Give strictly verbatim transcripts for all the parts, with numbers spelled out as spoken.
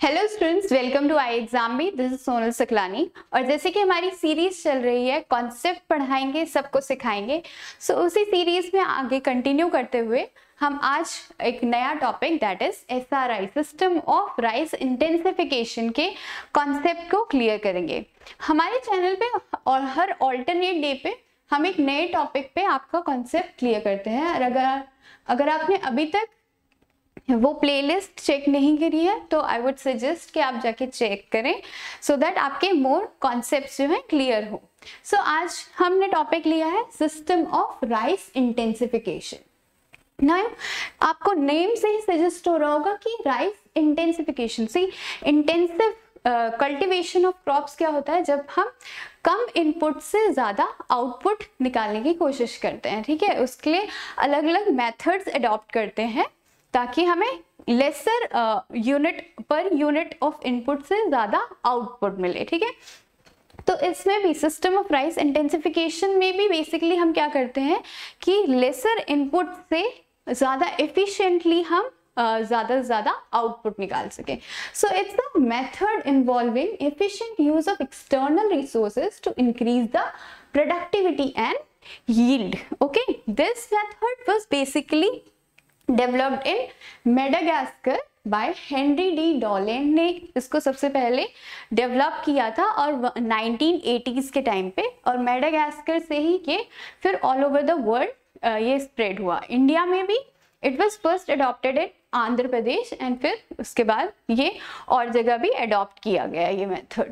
Hello students, welcome to I exam B. This is Sonal Saklani. और जैसे कि हमारी सीरीज चल रही है कॉन्सेप्ट पढ़ाएंगे सबको सिखाएंगे, सो so, उसी सीरीज में आगे कंटिन्यू करते हुए हम आज एक नया topic that is S R I system of rice intensification के कॉन्सेप्ट को क्लियर करेंगे। हमारे चैनल पे और हर ऑल्टरनेट डे पे हम एक नए टॉपिक पे आपका कॉन्सेप्ट क्लियर करते हैं। और अगर अगर आपने अभी तक वो प्लेलिस्ट चेक नहीं करी है तो आई वुड सजेस्ट कि आप जाके चेक करें सो so दैट आपके मोर कॉन्सेप्ट्स जो है क्लियर हो। सो so, आज हमने टॉपिक लिया है सिस्टम ऑफ राइस इंटेंसिफिकेशन। ना आपको नेम से ही सजेस्ट हो रहा होगा कि राइस इंटेंसिफिकेशन से इंटेंसिव कल्टीवेशन ऑफ क्रॉप्स क्या होता है, जब हम कम इनपुट से ज़्यादा आउटपुट निकालने की कोशिश करते हैं। ठीक है, उसके लिए अलग अलग मेथड्स अडॉप्ट करते हैं ताकि हमें लेसर यूनिट पर यूनिट ऑफ इनपुट से ज़्यादा आउटपुट मिले। ठीक है, तो इसमें भी सिस्टम ऑफ राइस इंटेंसिफिकेशन में भी बेसिकली हम क्या करते हैं कि लेसर इनपुट से ज़्यादा एफिशिएंटली हम ज़्यादा से ज़्यादा आउटपुट निकाल सकें। So it's the method involving efficient use of external resources to increase the productivity and yield. Okay, this method was basically developed in Madagascar by Henri de Laulanie ने इसको सबसे पहले डेवलप किया था और नाइनटीन एटीज़ के time पे, और मेडागास्कर से ही ये फिर ऑल ओवर द वर्ल्ड ये स्प्रेड हुआ। इंडिया में भी it was first adopted in Andhra Pradesh and फिर उसके बाद ये और जगह भी अडॉप्ट किया गया ये मेथड।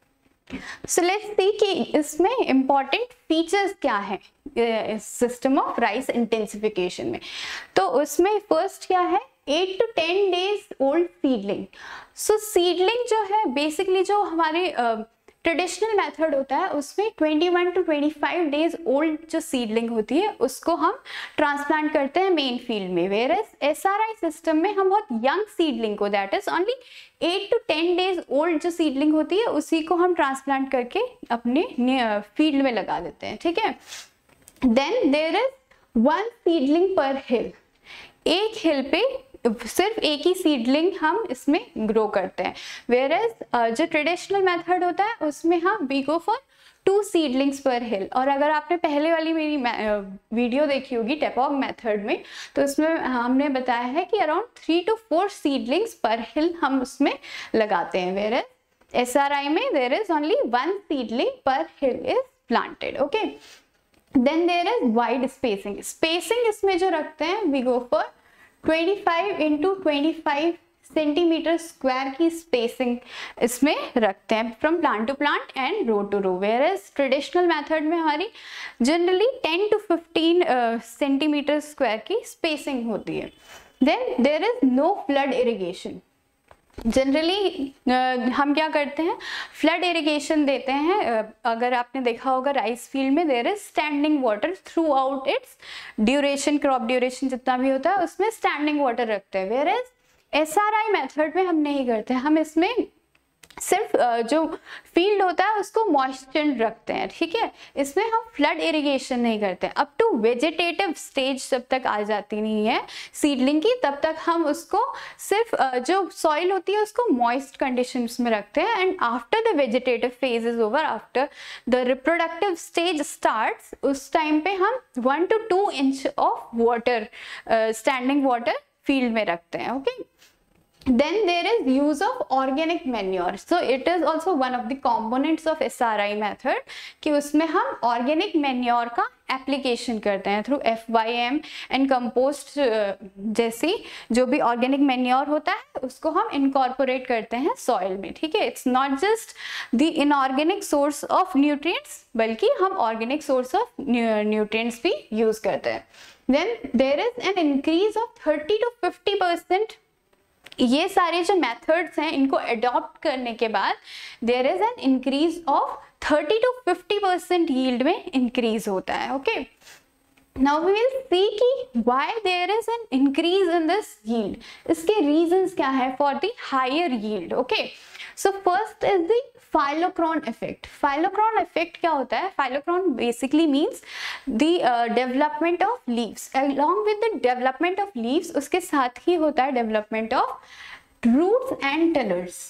सो लेट्स सी कि इसमें इंपॉर्टेंट फीचर्स क्या है सिस्टम ऑफ राइस इंटेंसिफिकेशन में। तो उसमें फर्स्ट क्या है, eight to ten days old seedling. So seedling जो है बेसिकली जो हमारे ट्रेडिशनल मेथड होता है उसमें twenty one to twenty five days old जो सीडलिंग होती है उसको हम ट्रांसप्लांट करते हैं मेन फील्ड में। वेयर एज एसआरआई सिस्टम में हम बहुत यंग सीडलिंग को, that is only eight to ten days old जो सीडलिंग होती है उसी को हम ट्रांसप्लांट करके अपने फील्ड में लगा देते हैं। ठीक है, then there is one seedling per hill. एक हिल पे सिर्फ एक ही सीडलिंग हम इसमें ग्रो करते हैं। वेयर एज जो ट्रेडिशनल मेथड होता है उसमें हम we go for two seedlings per hill. और अगर आपने पहले वाली मेरी वीडियो देखी होगी टेपॉग मेथड में, तो उसमें हमने बताया है कि around three to four seedlings per hill हम उसमें लगाते हैं। Whereas S R I में there is only one seedling per hill is planted. Okay, then there is wide spacing. Spacing इसमें जो रखते हैं we go for twenty five into twenty five centimetre square की spacing इसमें रखते हैं from plant to plant and row to row. Whereas traditional method में हमारी generally ten to fifteen centimetre square की स्पेसिंग होती है। Then there is no flood irrigation. Generally uh, हम क्या करते हैं, फ्लड इरिगेशन देते हैं। uh, अगर आपने देखा होगा राइस फील्ड में there is standing water throughout its duration, crop duration जितना भी होता है उसमें स्टैंडिंग वाटर रखते हैं। Whereas S R I method में हम नहीं करते, हम इसमें सिर्फ जो फील्ड होता है उसको मॉइस्चर रखते हैं। ठीक है, इसमें हम फ्लड इरिगेशन नहीं करते। अप टू वेजिटेटिव स्टेज जब तक आ जाती नहीं है सीडलिंग की तब तक हम उसको सिर्फ जो सॉइल होती है उसको मॉइस्ट कंडीशंस में रखते हैं। And after the vegetative phase is over, after the reproductive stage starts, उस टाइम पे हम one to two inch of water standing water field में रखते हैं। ओके, then there is use of organic manure. So it is also one of the components of S R I method कि उसमें हम organic manure का application करते हैं through F Y M and compost जैसी जो भी ऑर्गेनिक मैन्योर होता है उसको हम इनकॉर्पोरेट करते हैं सॉइल में। ठीक है, it's not just the inorganic source of nutrients बल्कि हम ऑर्गेनिक सोर्स ऑफ न्यूट्रिएंट्स भी यूज करते हैं। Then there is an increase of thirty to fifty percent. ये सारे जो मेथड्स हैं इनको अडॉप्ट करने के बाद there is an increase of thirty to fifty percent yield में इंक्रीज होता है। Okay, now we will see कि why there is an increase in this yield. इसके रीजंस क्या है for the higher yield. Okay, so first is the phyllochron effect. Phyllochron effect क्या होता है? Phyllochron basically means the development of leaves. Along with the development of leaves उसके साथ ही होता है development of roots and tillers.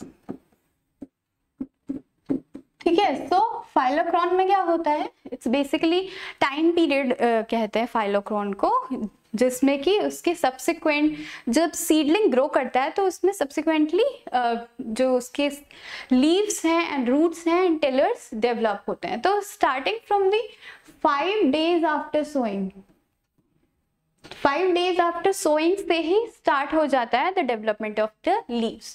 ठीक है, सो फाइलोक्रोन में क्या होता है, इट्स बेसिकली टाइम पीरियड कहते हैं फाइलोक्रोन को, जिसमें कि उसके सब्सिक्वेंट जब सीडलिंग ग्रो करता है तो उसमें सब्सिक्वेंटली uh, जो उसके लीव्स हैं एंड रूट्स हैं एंड टिलर्स डेवलप होते हैं। तो starting from the five days after sowing, five days after sowing से ही स्टार्ट हो जाता है the development of the leaves.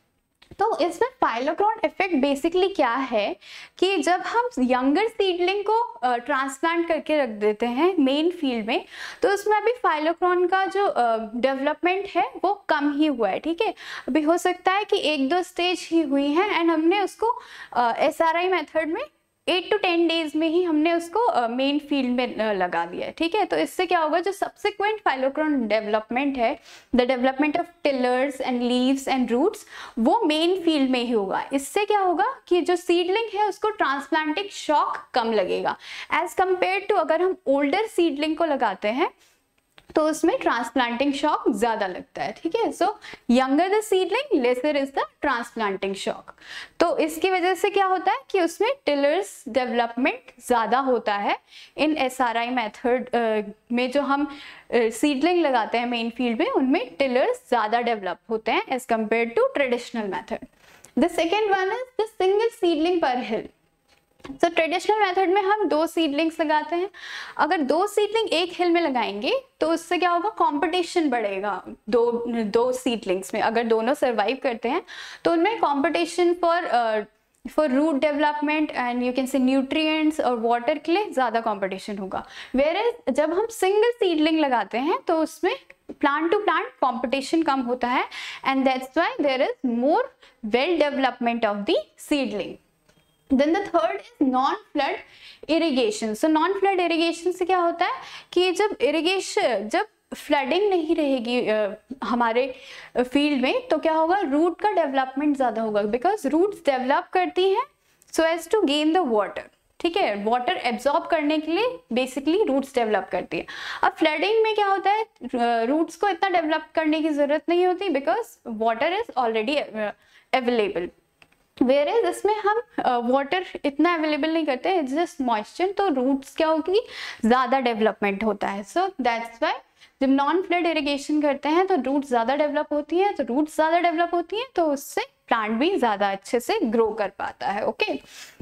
तो इसमें फाइलोक्रोन इफेक्ट बेसिकली क्या है कि जब हम यंगर सीडलिंग को ट्रांसप्लांट uh, करके रख देते हैं मेन फील्ड में, तो उसमें अभी फाइलोक्रोन का जो डेवलपमेंट uh, है वो कम ही हुआ है। ठीक है, अभी हो सकता है कि एक दो स्टेज ही हुई है एंड हमने उसको एस आर आई मेथड में एट टू टेन डेज में ही हमने उसको मेन uh, फील्ड में uh, लगा दिया है। ठीक है, तो इससे क्या होगा, जो सब्सिक्वेंट फाइलोक्रोन डेवलपमेंट है, the development of tillers and leaves and roots, वो मेन फील्ड में ही होगा। इससे क्या होगा कि जो सीडलिंग है उसको ट्रांसप्लांटिंग शॉक कम लगेगा एज कंपेयर टू अगर हम ओल्डर सीडलिंग को लगाते हैं तो उसमें ट्रांसप्लांटिंग शॉक ज्यादा लगता है। ठीक है, so younger the seedling lesser is the transplanting shock. तो इसकी वजह से क्या होता है कि उसमें टिलर्स डेवलपमेंट ज्यादा होता है in S R I method में। जो हम सीडलिंग uh, लगाते हैं मेन फील्ड में, उनमें टिलर्स ज्यादा डेवलप होते हैं as compare to traditional method. The second one is the single seedling per hill. तो ट्रेडिशनल मेथड में हम दो सीडलिंग्स लगाते हैं। अगर दो सीडलिंग एक हिल में लगाएंगे तो उससे क्या होगा, कंपटीशन बढ़ेगा दो दो सीडलिंग्स में। अगर दोनों सरवाइव करते हैं तो उनमें competition for for root development and you can say nutrients और वाटर के लिए ज़्यादा कंपटीशन होगा। वेयर जब हम सिंगल सीडलिंग लगाते हैं तो उसमें प्लांट टू प्लांट कंपटीशन कम होता है and that's why there is more well development of the seedling. Then the third is non-flood irrigation. So non-flood irrigation से क्या होता है कि जब irrigation जब फ्लडिंग नहीं रहेगी uh, हमारे फील्ड में, तो क्या होगा, रूट का डेवलपमेंट ज़्यादा होगा, बिकॉज रूट्स डेवलप करती हैं so as to gain the water. ठीक है, वाटर एब्जॉर्ब करने के लिए बेसिकली रूट्स डेवलप करती है। अब फ्लडिंग में क्या होता है, रूट्स को इतना डेवलप करने की ज़रूरत नहीं होती because water is already available. Whereas इसमें हम वाटर uh, इतना अवेलेबल नहीं करते, इट्स जस्ट मॉइस्चर, तो रूट्स क्या होगी, ज़्यादा डेवलपमेंट होता है। सो दैट्स वाई जब नॉन फ्लड इरिगेशन करते हैं तो रूट्स ज़्यादा डेवलप होती हैं, तो रूट्स ज़्यादा डेवलप होती हैं तो उससे प्लांट भी ज़्यादा अच्छे से ग्रो कर पाता है। Okay,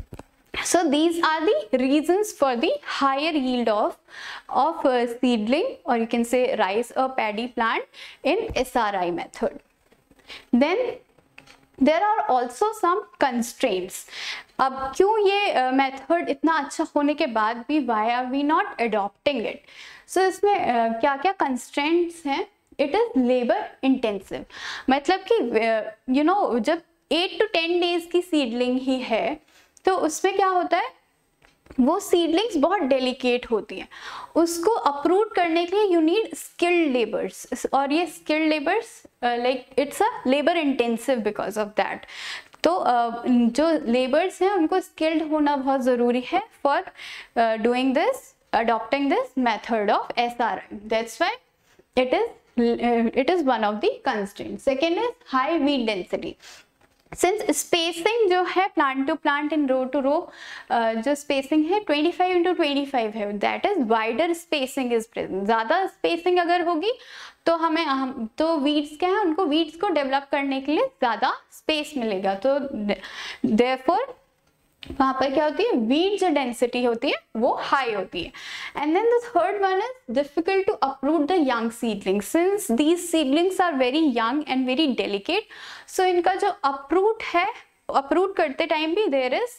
so these are the reasons for the higher yield of of uh, seedling or you can say rice or paddy plant in S R I method. Then there are also some constraints. अब क्यों ये method uh, इतना अच्छा होने के बाद भी why are we not adopting it? So इसमें uh, क्या क्या constraints हैं? It is labor intensive. मतलब कि you uh, know you know, जब एट टू टेन डेज की सीडलिंग ही है तो उसमें क्या होता है, वो सीडलिंग्स बहुत डेलिकेट होती हैं, उसको अप्रूव करने के लिए यू नीड स्किल्ड लेबर्स, और ये skilled labours like it's a labour intensive because of that. तो uh, जो लेबर्स हैं उनको स्किल्ड होना बहुत ज़रूरी है for doing this, adopting this method of S R I. That's why it is it is one of the constraint. Second is high weed density. Since spacing जो है plant to plant in row to row जो spacing है twenty five into twenty five है, that is wider spacing is present. ज़्यादा spacing अगर होगी तो हमें हम तो वीड्स क्या है, उनको वीड्स को डेवलप करने के लिए ज़्यादा स्पेस मिलेगा, तो देयरफॉर वहाँ पर क्या होती है, वीड जो डेंसिटी होती है वो हाई होती है। And then the third one is difficult to approve the young seedlings, since these seedlings are very young and very delicate, so इनका जो अप्रूट है, अप्रूव करते टाइम भी there is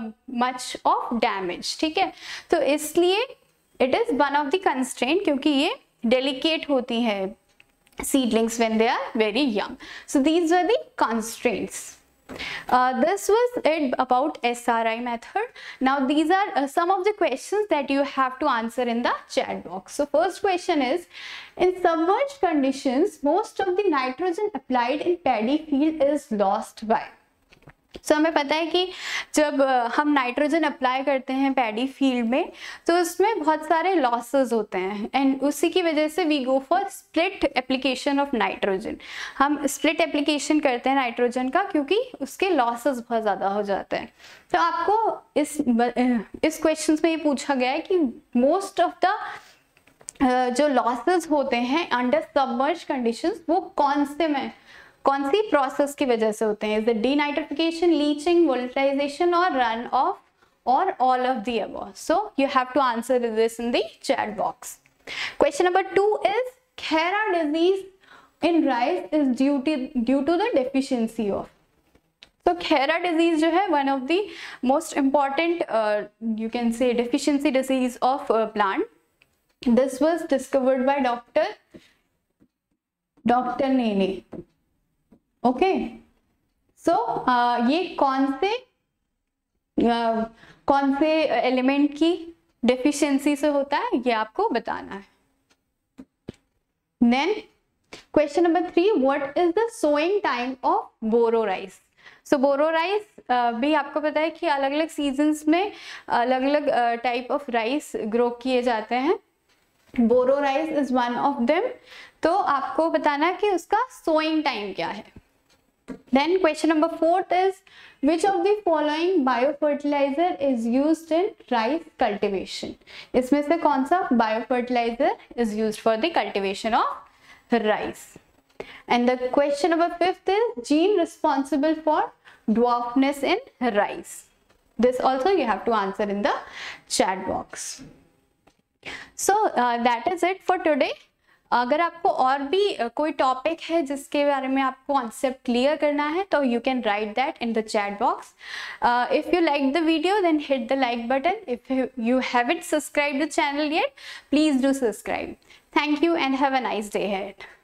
much of damage. ठीक है, तो इसलिए it is one of the constraint, क्योंकि ये डेलिकेट होती है seedlings when they are very young. So these were the constraints. Uh, this was it about S R I method. Now these are uh, some of the questions that you have to answer in the chat box. So first question is, in submerged conditions most of the nitrogen applied in paddy field is lost by. So so, हमें पता है कि जब हम nitrogen apply करते हैं paddy field में तो उसमें बहुत सारे लॉसेस होते हैं एंड उसी की वजह से we go for split application of nitrogen. हम स्प्लिट एप्लीकेशन करते हैं नाइट्रोजन का क्योंकि उसके लॉसेस बहुत ज़्यादा हो जाते हैं। तो आपको इस इस क्वेश्चन में ये पूछा गया है कि मोस्ट ऑफ द जो लॉसेस होते हैं अंडर सबमर्ज कंडीशंस वो कौन से में कौन सी प्रोसेस की वजह से होते हैं? Is the denitrification, leaching, volatilization और रन ऑफ और all of the above? So you have to answer this in the chat box. Question number two is Khaira disease in rice is due to due to the deficiency of. तो Khaira disease जो है one of the most important you can say deficiency disease of plant. This was discovered by doctor doctor Nene. Okay, so ये कौन से uh, कौन से element की deficiency से होता है ये आपको बताना है। Then question number three, what is the sowing time of boro rice? So boro rice भी आपको पता है कि अलग अलग सीजन्स में अलग अलग टाइप ऑफ राइस ग्रो किए जाते हैं। Boro rice is one of them. तो आपको बताना है कि उसका सोइंग टाइम क्या है। Then question number fourth is which of the following biofertilizer is used in rice cultivation? इसमें से कौन सा biofertilizer is used for the cultivation of rice? And the question number fifth is gene responsible for dwarfness in rice. This also you have to answer in the chat box. So uh, that is it for today. अगर आपको और भी कोई topic है जिसके बारे में आपको कॉन्सेप्ट क्लियर करना है तो you can write that in the chat box. If you like the video then hit the like button. If you haven't subscribed the channel yet, please do subscribe. Thank you and have a nice day ahead.